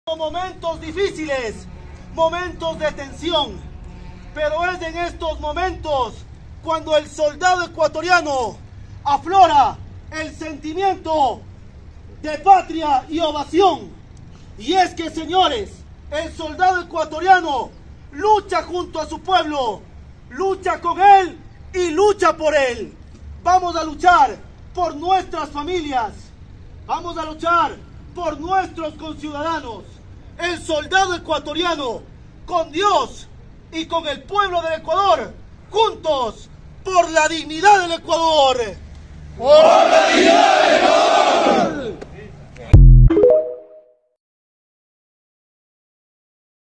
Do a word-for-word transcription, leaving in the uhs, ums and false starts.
Momentos difíciles, momentos de tensión, pero es en estos momentos cuando el soldado ecuatoriano aflora el sentimiento de patria y ovación. Y es que, señores, el soldado ecuatoriano lucha junto a su pueblo, lucha con él y lucha por él. Vamos a luchar por nuestras familias, vamos a luchar por nuestros conciudadanos. El soldado ecuatoriano, con Dios y con el pueblo del Ecuador, juntos por la dignidad del Ecuador. ¡Por la dignidad del Ecuador!